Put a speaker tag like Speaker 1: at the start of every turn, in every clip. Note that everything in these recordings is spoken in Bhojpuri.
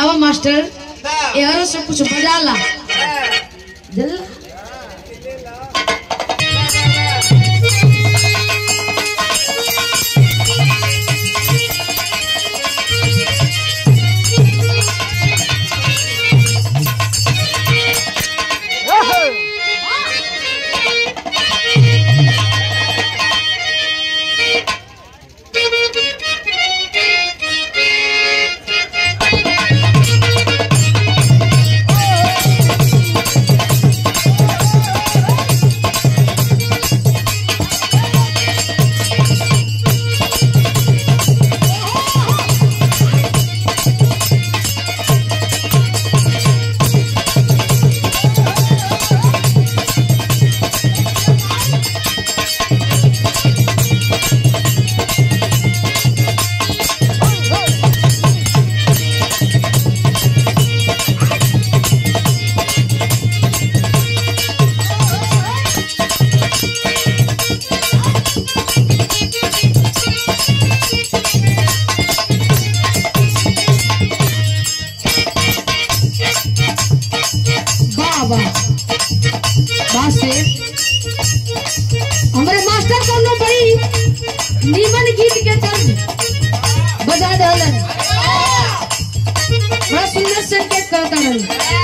Speaker 1: आओ मास्टर यारों से कुछ बजा ला जल हमारे मास्टर कौनो बड़ी नीमन गीत के तर्ज बजा दहलन बड़ा सुंदर से के करता रहन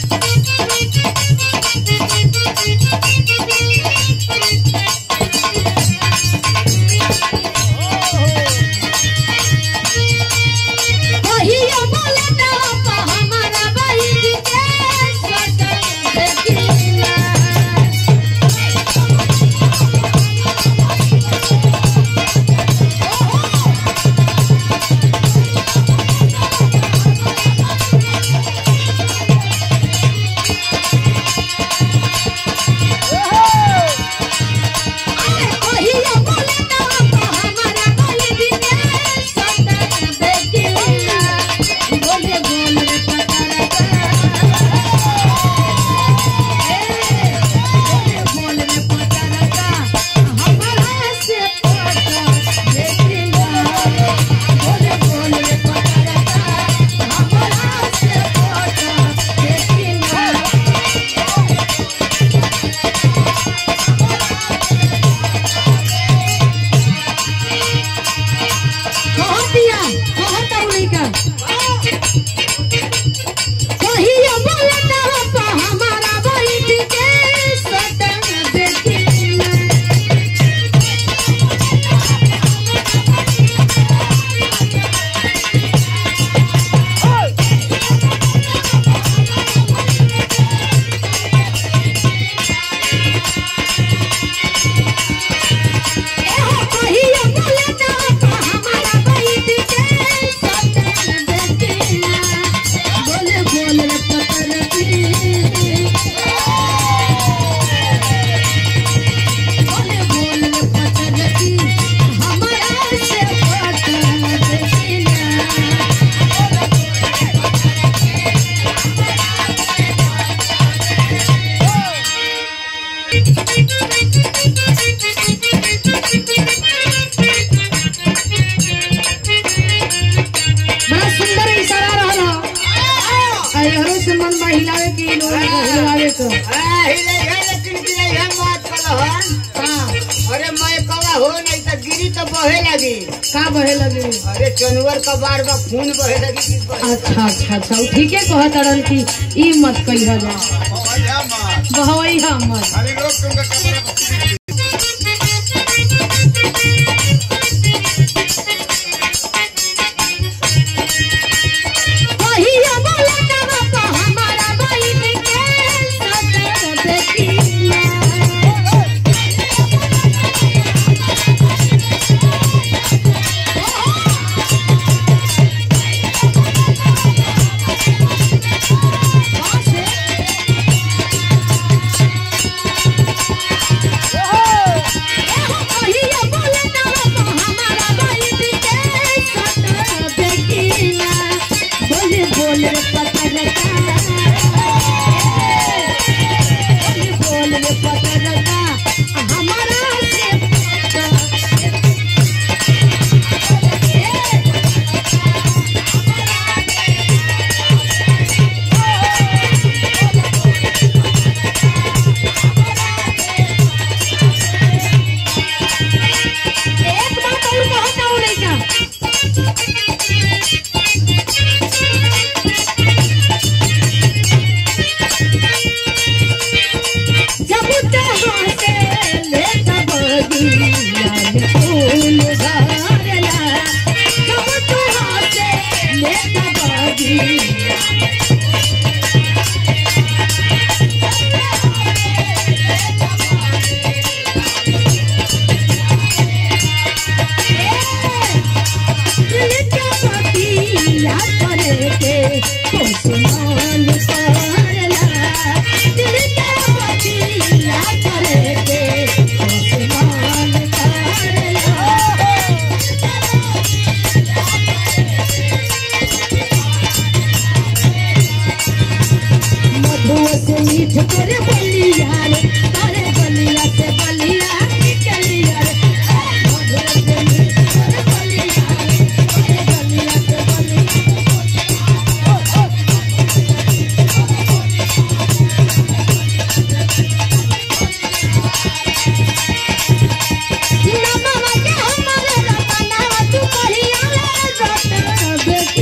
Speaker 2: अरे मैं कवा हो नहीं तो गिरी तो बहे लगी
Speaker 1: का बहे लगी
Speaker 2: अरे जानवर का बार बार खून बहे लगी
Speaker 1: अच्छा अच्छा अच्छा ठीक है कहत रन की ई मत कहिया जा बहवई हम
Speaker 3: अरे लोग तुमका कमरा
Speaker 1: करे बलिया रे तारे बलिया से बलिया निकलिया रे मधुर से मीठ करे बलिया रे तारे बलिया से बलिया ना बाबा के हमारे रतना तू कहिया रे रत